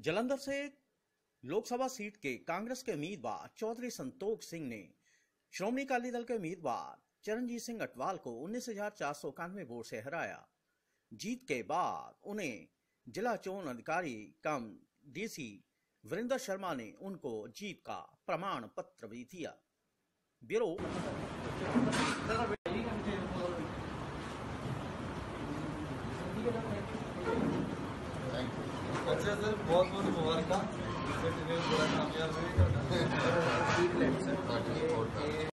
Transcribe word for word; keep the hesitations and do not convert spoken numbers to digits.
जालंधर से लोकसभा सीट के कांग्रेस के उम्मीदवार चौधरी संतोख सिंह ने श्रोमणी अकाली दल के उम्मीदवार चरणजीत सिंह अटवाल को उन्नीस हजार चार सौ इक्यानवे वोट से हराया। जीत के बाद उन्हें जिला चुनाव अधिकारी कम डीसी वीरेंद्र शर्मा ने उनको जीत का प्रमाण पत्र भी दिया। ब्यूरो अच्छा सर, बहुत बहुत मुबारक।